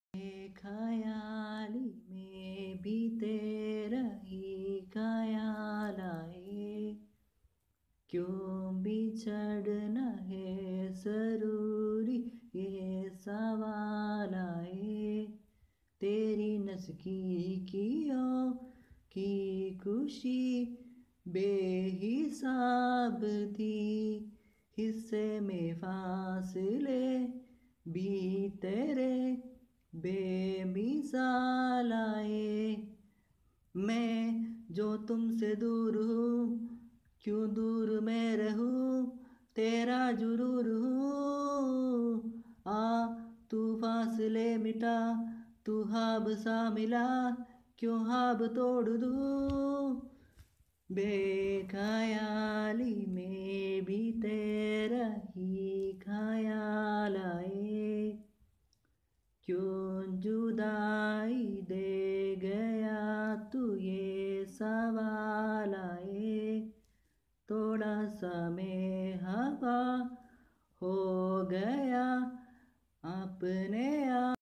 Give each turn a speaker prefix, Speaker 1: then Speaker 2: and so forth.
Speaker 1: ख्याली में भी तेरा ही ख्याल आए, क्यों बिछड़ना है जरूरी ये सवाल आए। तेरी नज़दीकियों की खुशी बेहिसाब थी, हिस्से में फासले भी तेरे बेमिसाल आए। मैं जो तुमसे दूर हूँ, क्यों दूर मैं रहूँ, तेरा जरूर हूँ। आ तू फासले मिटा, तू ख्वाब सा मिला, क्यों ख्वाब तोड़ दूँ। बेख्याली में भी तेरा ही ख्याल आए, क्यों जुदाई दे गया तू ये सवाल आए। थोड़ा सा मैं हवा हो गया अपने आप।